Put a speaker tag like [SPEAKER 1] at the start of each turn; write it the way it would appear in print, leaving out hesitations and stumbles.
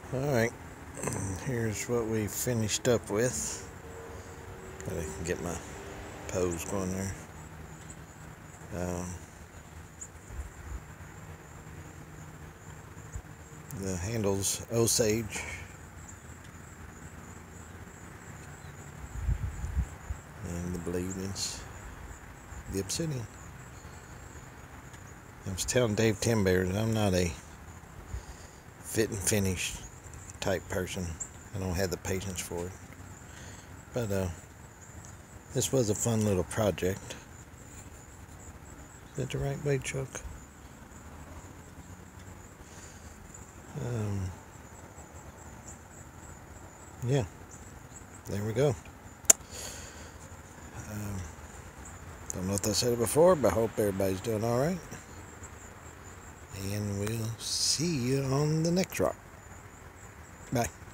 [SPEAKER 1] Alright, here's what we finished up with. Gotta get my pose going there. The handle's Osage. And the blade is the Obsidian. I was telling Dave Timbears I'm not a fit and finish type person. I don't have the patience for it. But this was a fun little project. Is that the right way, Chuck? Yeah, there we go. Don't know if I said it before, but I hope everybody's doing all right. And we'll see you on the next rock. Bye.